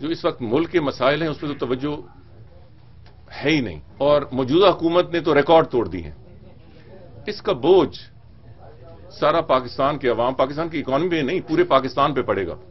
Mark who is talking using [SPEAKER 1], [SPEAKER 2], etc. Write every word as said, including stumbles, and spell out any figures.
[SPEAKER 1] जो इस वक्त मुल्क के मसाइल हैं उस पर तो तवज्जो है ही नहीं, और मौजूदा हुकूमत ने तो रिकॉर्ड तोड़ दी है। इसका बोझ सारा पाकिस्तान के अवाम, पाकिस्तान की इकॉनमी में नहीं, पूरे पाकिस्तान पे पड़ेगा।